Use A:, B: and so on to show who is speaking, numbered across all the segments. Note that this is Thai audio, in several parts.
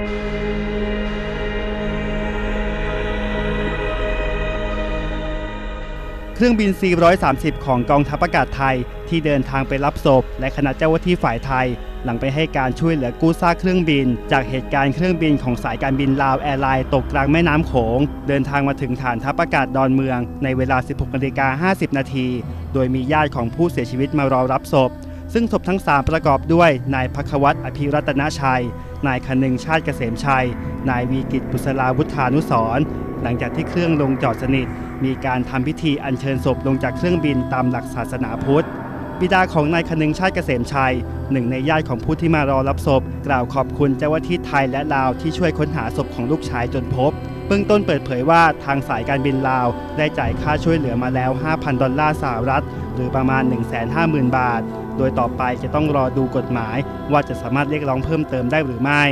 A: เครื่องบิน C-130 ของกองทัพอากาศไทยที่เดินทางไปรับศพและคณะเจ้าหน้าที่ฝ่ายไทยหลังไปให้การช่วยเหลือกู้ซากเครื่องบินจากเหตุการณ์เครื่องบินของสายการบินลาวแอร์ไลน์ตกกลางแม่น้ำโขงเดินทางมาถึงฐานทัพอากาศดอนเมืองในเวลา 16:50 น.โดยมีญาติของผู้เสียชีวิตมารอรับศพซึ่งศพทั้ง3ประกอบด้วยนายภัควัตรอภิรัตนชัยนายคนึงชาติเกษมชัยนายวีกิตบุษราวุฒานุสรณ์หลังจากที่เครื่องลงจอดสนิทมีการทำพิธีอัญเชิญศพลงจากเครื่องบินตามหลักศาสนาพุทธบิดาของนายคนึงชาติเกษมชัยหนึ่งในญาติของผู้ที่มารอรับศพกล่าวขอบคุณเจ้าหน้าที่ไทยและลาวที่ช่วยค้นหาศพของลูกชายจนพบเบื้องต้นเปิดเผยว่าทางสายการบินลาวได้จ่ายค่าช่วยเหลือมาแล้ว 5,000 ดอลลาร์สหรัฐหรือประมาณ 150,000 บาทโดยต่อไปจะต้องรอดูกฎหมายว่าจะสามารถเรียกร้องเพิ่มเติมได้หรือไม่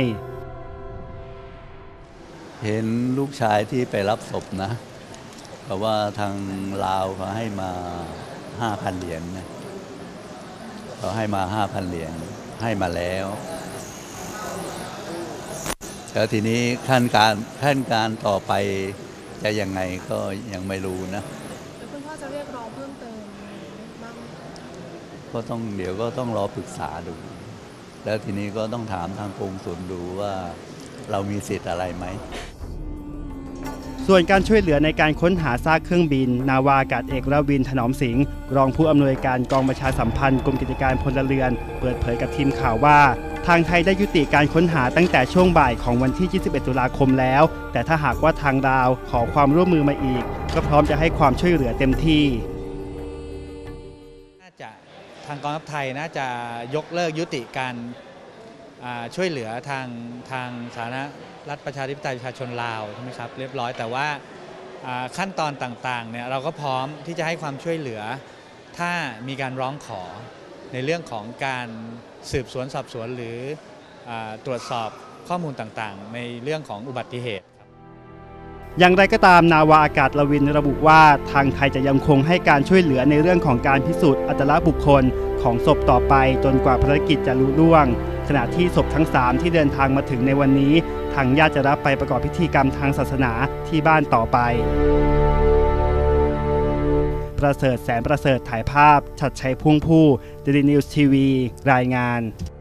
B: เห็นลูกชายที่ไปรับศพนะเพราะว่าทางลาวเขาให้มา 5,000 เหรียญนะเขาให้มา 5,000 เหรียญให้มาแล้วทีนี้ขั้นการต่อไปจะยังไงก็ยังไม่รู้นะ
C: แล้วคุณพ่อจะเรียกร้องเพิ่มเติมบ้าง
B: เดี๋ยวก็ต้องรอปรึกษาดูแล้วทีนี้ก็ต้องถามทางกงสุลดูว่าเรามีสิทธิ์อะไรไหม
A: ส่วนการช่วยเหลือในการค้นหาซากเครื่องบินนาวาอากาศเอกรวินถนอมสิงห์รองผู้อำนวยการกองประชาสัมพันธ์กรมกิจการพลเรือนเปิดเผยกับทีมข่าวว่าทางไทยได้ยุติการค้นหาตั้งแต่ช่วงบ่ายของวันที่ 21 ตุลาคมแล้วแต่ถ้าหากว่าทางลาวขอความร่วมมือมาอีกก็พร้อมจะให้ความช่วยเหลือเต็มที่
D: ทางกองทัพไทยน่าจะยกเลิกยุติการช่วยเหลือทางสาธารณรัฐประชาธิปไตยประชาชนลาวใช่ไหมครับเรียบร้อยแต่ว่าขั้นตอนต่างๆเนี่ยเราก็พร้อมที่จะให้ความช่วยเหลือถ้ามีการร้องขอในเรื่องของการสืบสวนสอบสวนหรือตรวจสอบข้อมูลต่างๆในเรื่องของอุบัติเหตุ
A: อย่างไรก็ตามนาวาอากาศรวินระบุว่าทางไทยจะยังคงให้การช่วยเหลือในเรื่องของการพิสูจน์อัตลักษณ์บุคคลของศพต่อไปจนกว่าภารกิจจะลุล่วงขณะที่ศพทั้ง3ที่เดินทางมาถึงในวันนี้ทางญาติจะรับไปประกอบพิธีกรรมทางศาสนาที่บ้านต่อไปประเสริฐแสนประเสริฐถ่ายภาพชัดชัยพุ่งผู้ Daily News TV รายงาน